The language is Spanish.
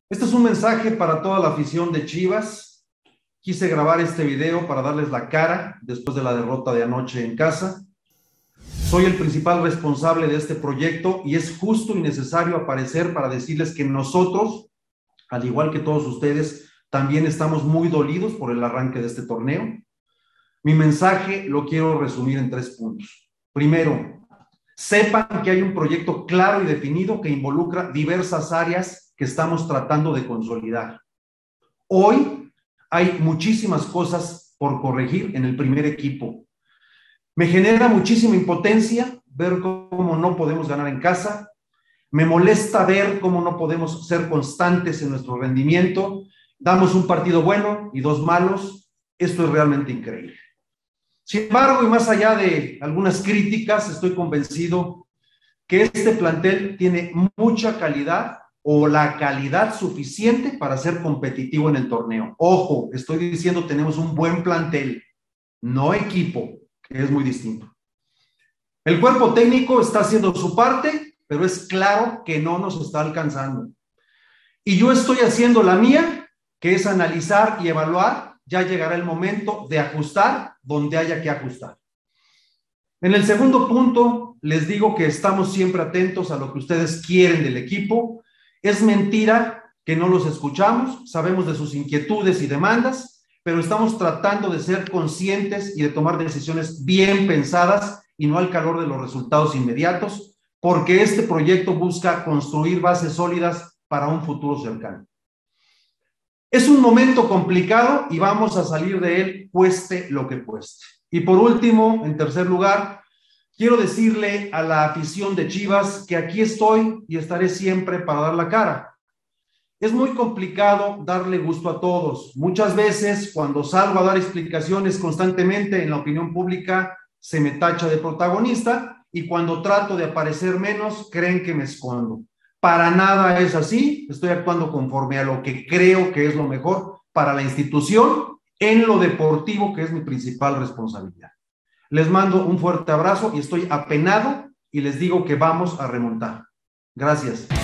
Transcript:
Este es un mensaje para toda la afición de Chivas. Quise grabar este video para darles la cara después de la derrota de anoche en casa. Soy el principal responsable de este proyecto y es justo y necesario aparecer para decirles que nosotros, al igual que todos ustedes, también estamos muy dolidos por el arranque de este torneo. Mi mensaje lo quiero resumir en 3 puntos. Primero, sepan que hay un proyecto claro y definido que involucra diversas áreas que estamos tratando de consolidar. Hoy hay muchísimas cosas por corregir en el primer equipo. Me genera muchísima impotencia ver cómo no podemos ganar en casa. Me molesta ver cómo no podemos ser constantes en nuestro rendimiento. Damos un partido bueno y 2 malos. Esto es realmente increíble. Sin embargo, y más allá de algunas críticas, estoy convencido que este plantel tiene mucha calidad o la calidad suficiente para ser competitivo en el torneo. Ojo, estoy diciendo tenemos un buen plantel, no equipo, que es muy distinto. El cuerpo técnico está haciendo su parte, pero es claro que no nos está alcanzando. Y yo estoy haciendo la mía, que es analizar y evaluar. Ya llegará el momento de ajustar donde haya que ajustar. En el segundo punto, les digo que estamos siempre atentos a lo que ustedes quieren del equipo. Es mentira que no los escuchamos, sabemos de sus inquietudes y demandas, pero estamos tratando de ser conscientes y de tomar decisiones bien pensadas y no al calor de los resultados inmediatos, porque este proyecto busca construir bases sólidas para un futuro cercano. Es un momento complicado y vamos a salir de él cueste lo que cueste. Y por último, en tercer lugar, quiero decirle a la afición de Chivas que aquí estoy y estaré siempre para dar la cara. Es muy complicado darle gusto a todos. Muchas veces, cuando salgo a dar explicaciones constantemente en la opinión pública, se me tacha de protagonista y cuando trato de aparecer menos, creen que me escondo. Para nada es así. Estoy actuando conforme a lo que creo que es lo mejor para la institución en lo deportivo, que es mi principal responsabilidad. Les mando un fuerte abrazo y estoy apenado y les digo que vamos a remontar. Gracias.